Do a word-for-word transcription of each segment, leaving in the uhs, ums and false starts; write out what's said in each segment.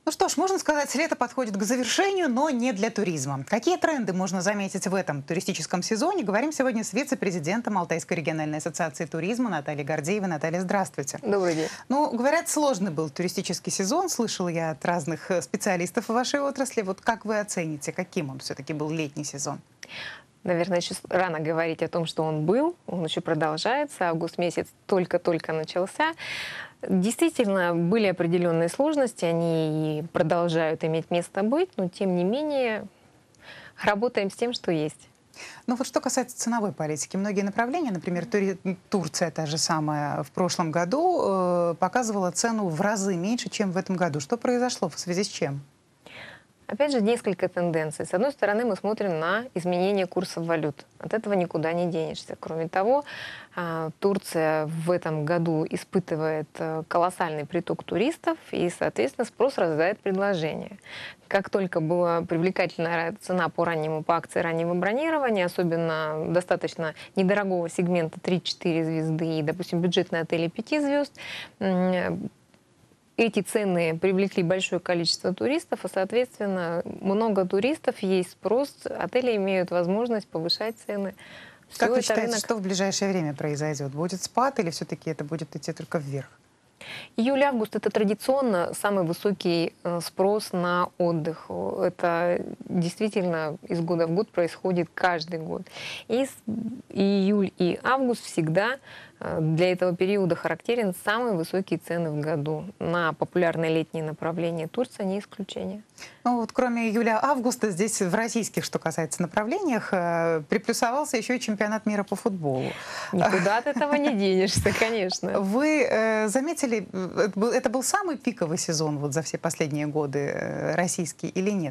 Ну что ж, можно сказать, лето подходит к завершению, но не для туризма. Какие тренды можно заметить в этом туристическом сезоне? Говорим сегодня с вице-президентом Алтайской региональной ассоциации туризма Натальей Гордеевой. Наталья, здравствуйте. Добрый день. Ну, говорят, сложный был туристический сезон. Слышала я от разных специалистов в вашей отрасли. Вот как вы оцените, каким он все-таки был летний сезон? Наверное, еще рано говорить о том, что он был. Он еще продолжается. Август месяц только-только начался. Действительно, были определенные сложности. Они и продолжают иметь место быть. Но, тем не менее, работаем с тем, что есть. Ну вот что касается ценовой политики, многие направления, например, Тури... Турция, та же самая, в прошлом году э, показывала цену в разы меньше, чем в этом году. Что произошло, в связи с чем? Опять же, несколько тенденций. С одной стороны, мы смотрим на изменение курсов валют. От этого никуда не денешься. Кроме того, Турция в этом году испытывает колоссальный приток туристов, и, соответственно, спрос рождает предложение. Как только была привлекательная цена по раннему, по акции раннего бронирования, особенно достаточно недорогого сегмента три-четыре звезды и, допустим, бюджетные отели пяти звезд, эти цены привлекли большое количество туристов, и, соответственно, много туристов, есть спрос, отели имеют возможность повышать цены. Все как вы считаете, рынок... что в ближайшее время произойдет? Будет спад или все-таки это будет идти только вверх? Июль-август – это традиционно самый высокий спрос на отдых. Это действительно из года в год происходит каждый год. И июль и август всегда для этого периода характерен самые высокие цены в году. На популярные летние направления Турция не исключение. Ну вот кроме июля-августа здесь в российских, что касается направлениях, приплюсовался еще и чемпионат мира по футболу. Никуда от этого не денешься, конечно. Вы э, заметили, это был самый пиковый сезон вот за все последние годы российский или нет?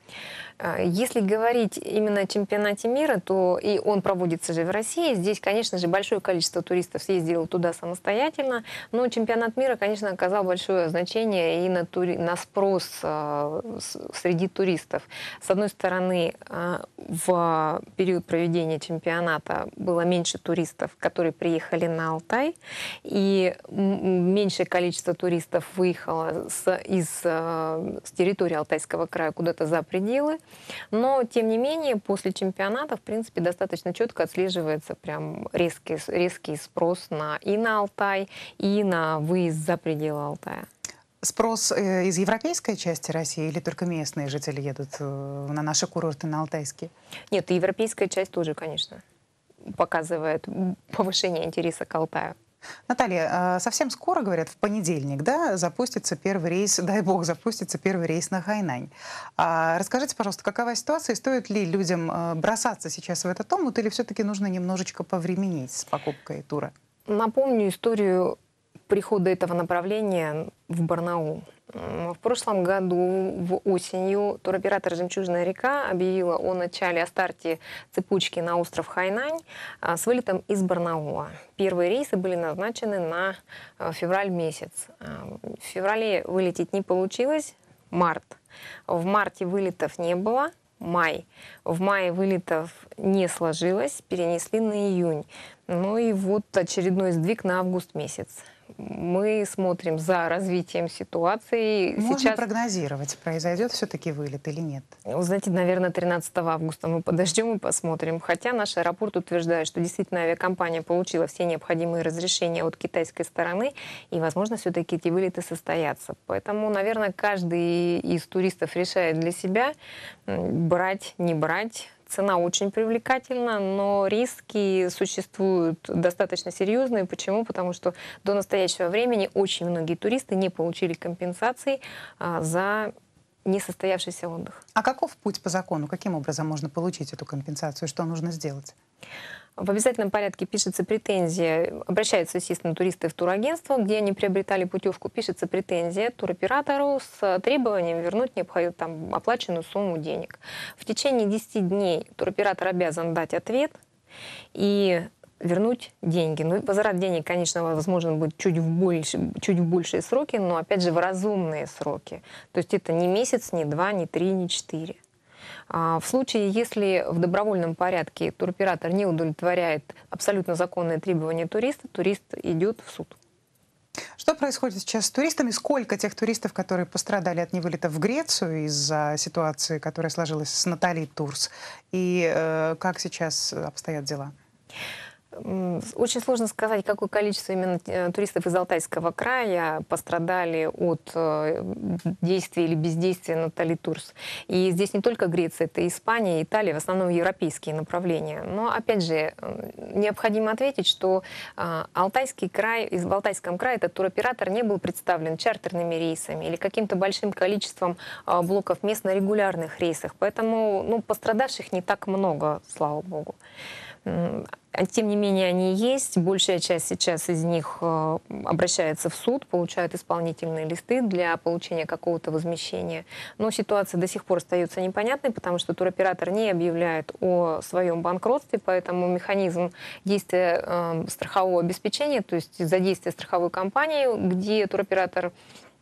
Если говорить именно о чемпионате мира, то и он проводится же в России. Здесь, конечно же, большое количество туристов съездило туда самостоятельно. Но чемпионат мира, конечно, оказал большое значение и на, тури... на спрос э, среди туристов. С одной стороны, э, в период проведения чемпионата было меньше туристов, которые приехали на Алтай. И меньшее количество туристов выехало с, из, э, с территории Алтайского края куда-то за пределы. Но, тем не менее, после чемпионата, в принципе, достаточно четко отслеживается прям резкий, резкий спрос на, и на Алтай, и на выезд за пределы Алтая. Спрос э, из европейской части России или только местные жители едут э, на наши курорты, на алтайские? Нет, и европейская часть тоже, конечно, показывает повышение интереса к Алтаю. Наталья, совсем скоро, говорят, в понедельник, да, запустится первый рейс, дай бог, запустится первый рейс на Хайнань. А расскажите, пожалуйста, какова ситуация, стоит ли людям бросаться сейчас в этот омут, или все-таки нужно немножечко повременить с покупкой тура? Напомню историю прихода этого направления в Барнаул. В прошлом году, в осенью, туроператор «Жемчужная река» объявила о начале, о старте цепочки на остров Хайнань с вылетом из Барнаула. Первые рейсы были назначены на февраль месяц. В феврале вылететь не получилось, март. В марте вылетов не было, май. В мае вылетов не сложилось, перенесли на июнь. Ну и вот очередной сдвиг на август месяц. Мы смотрим за развитием ситуации. Можно Сейчас... прогнозировать, произойдет все-таки вылет или нет? Вы знаете, наверное, тринадцатого августа мы подождем и посмотрим. Хотя наш аэропорт утверждает, что действительно авиакомпания получила все необходимые разрешения от китайской стороны, и, возможно, все-таки эти вылеты состоятся. Поэтому, наверное, каждый из туристов решает для себя, брать, не брать. Цена очень привлекательна, но риски существуют достаточно серьезные. Почему? Потому что до настоящего времени очень многие туристы не получили компенсаций а, за несостоявшийся отдых. А каков путь по закону? Каким образом можно получить эту компенсацию? Что нужно сделать? В обязательном порядке пишется претензия, обращаются, естественно, туристы в турагентство, где они приобретали путевку, пишется претензия туроператору с требованием вернуть необходимую, там, оплаченную сумму денег. В течение десяти дней туроператор обязан дать ответ и вернуть деньги. Ну, возврат денег, конечно, возможно будет чуть в, больше, чуть в большие сроки, но, опять же, в разумные сроки. То есть это не месяц, не два, не три, не четыре. В случае, если в добровольном порядке туроператор не удовлетворяет абсолютно законные требования туриста, турист идет в суд. Что Что происходит сейчас с туристами? Сколько тех туристов, которые пострадали от невылета в Грецию из-за ситуации, которая сложилась с Натали Турс? И э, как сейчас обстоят дела? Очень сложно сказать, какое количество именно туристов из Алтайского края пострадали от действия или бездействия Натали Турс. И здесь не только Греция, это и Испания, и Италия, в основном европейские направления. Но, опять же, необходимо ответить, что Алтайский край, из в Алтайском крае этот туроператор не был представлен чартерными рейсами или каким-то большим количеством блоков мест на регулярных рейсах. Поэтому ну, пострадавших не так много, слава богу. Тем не менее, они есть. Большая часть сейчас из них обращается в суд, получают исполнительные листы для получения какого-то возмещения. Но ситуация до сих пор остается непонятной, потому что туроператор не объявляет о своем банкротстве, поэтому механизм действия э, страхового обеспечения, то есть задействие страховой компании, где туроператор,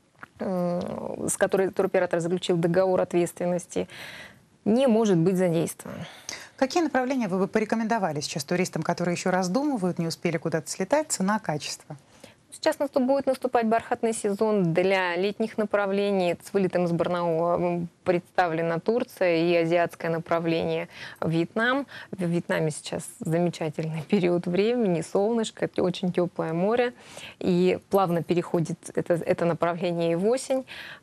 э, с которой туроператор заключил договор ответственности, не может быть задействован. Какие направления вы бы порекомендовали сейчас туристам, которые еще раздумывают, не успели куда-то слетать, цена, качество? Сейчас наступ, будет наступать бархатный сезон для летних направлений. С вылетом из Барнаула представлена Турция и азиатское направление Вьетнам. В Вьетнаме сейчас замечательный период времени, солнышко, очень теплое море. И плавно переходит это, это направление и в осень.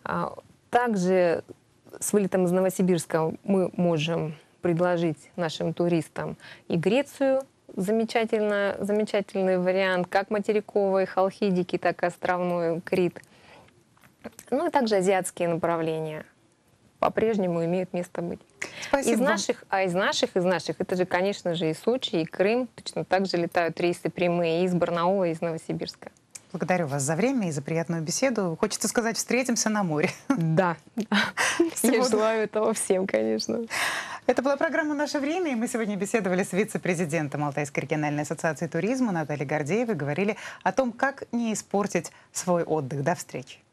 Также с вылетом из Новосибирска мы можем предложить нашим туристам и Грецию, замечательно, замечательный вариант, как материковые Халхидики, так и островной Крит. Ну и также азиатские направления по-прежнему имеют место быть. Спасибо из вам. наших, а из наших, из наших, это же, конечно же, и Сочи, и Крым. Точно так же летают рейсы прямые и из Барнаула, и из Новосибирска. Благодарю вас за время и за приятную беседу. Хочется сказать, встретимся на море. Да. Я желаю этого всем, конечно. Это была программа «Наше время», и мы сегодня беседовали с вице-президентом Алтайской региональной ассоциации туризма Натальей Гордеевой. Говорили о том, как не испортить свой отдых. До встречи.